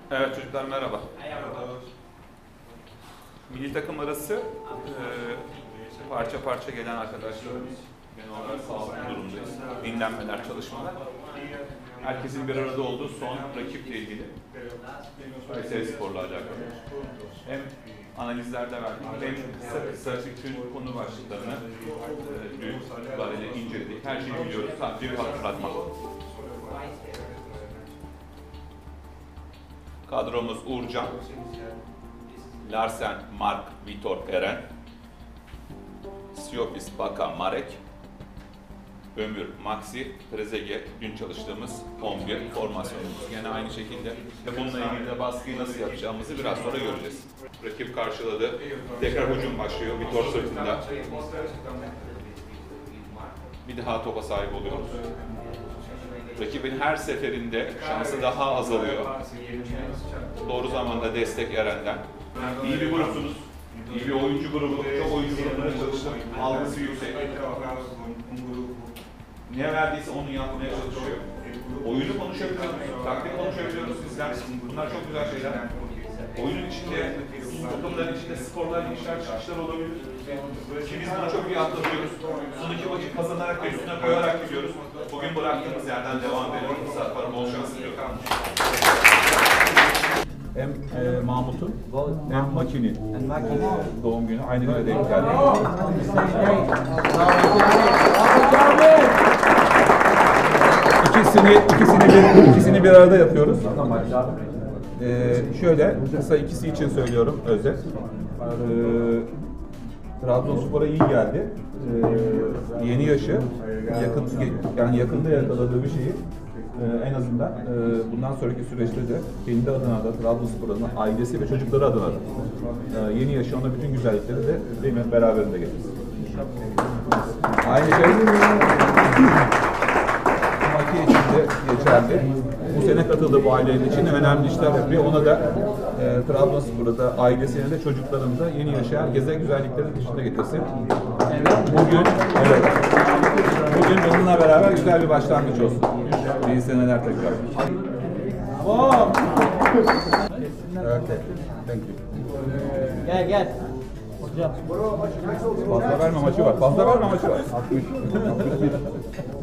Evet çocuklar merhaba. Milli takım arası parça parça gelen arkadaşlarımız. Genel olarak sağlıklı durumdayız. Dinlenmeler, çalışmalar. Herkesin bir arada olduğu son rakiple ilgili. Kayseri Spor'la alakalı. Hem analizlerde verdik hem kısa bütün konu başlıklarını dün itibariyle inceledik. Her şeyi biliyoruz. Sadece bir hatırlatma. Kadromuz Uğurcan, Larsen, Mark, Vitor, Eren, Siopis, Baka, Marek, Ömür, Maxi, Trezeguet, dün çalıştığımız 11 formasyonumuz. Yine aynı şekilde ve bununla ilgili de baskıyı nasıl yapacağımızı biraz sonra göreceğiz. Rakip karşıladı. Tekrar hücum başlıyor. Vitor sırtında. Bir daha topa sahip oluyoruz. Rakibin her seferinde şansı daha azalıyor. Doğru zamanda destek Eren'den. İyi bir grupsunuz. İyi bir oyuncu grubu. Çok oyuncu grubuna çalıştım. Algısı yüksek. Ne verdiyse onu yapmaya çalışıyor. Oyunu konuşabiliyoruz. Taktik konuşabiliyoruz sizler. Bunlar çok güzel şeyler. Oyunun içinde, takımların içinde sporlar, inişler, çıkışlar olabilir. Ki biz bunu çok iyi atlatıyoruz. Son iki maçı kazanarak ve üstüne koyarak gidiyoruz. Bugün bıraktığımız yerden devam edelim. Fırsat var, bol şans diliyorum. Hem Mahmut'un hem Maki'nin doğum günü aynı güne denk geldi. İkisini bir arada yapıyoruz. Şöyle kısa ikisi için söylüyorum özet. Trabzonspor'a iyi geldi. Yeni yaşı yakında yakaladığı bir şeyi en azından bundan sonraki süreçte de kendi adına da Trabzonspor adına, ailesi ve çocukları adına da yeni yaşı ona bütün güzellikleri de beraberinde getirsin. Aynı şey Maki için de geçerli. Bu sene katıldığı bu ailenin için önemli işler yapıyor. Ona da Trabzonspor'a da ailesine de çocuklarına da yeni yaşı herkese güzellikleri dışında getirsin. Bugün bununla beraber güzel bir başlangıç olsun. İyi seneler tekrar. Okay. Thank you. Gel. Hocam. Fazla verme maçı var.